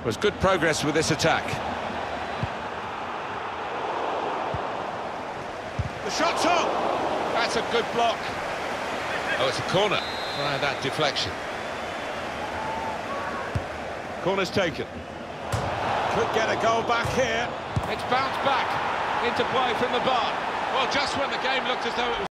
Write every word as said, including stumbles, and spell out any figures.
Was good progress with this attack. The shot's on! That's a good block. Oh, it's a corner. Try that deflection. Corner's taken. Could get a goal back here. It's bounced back into play from the bar. Well, just when the game looked as though it was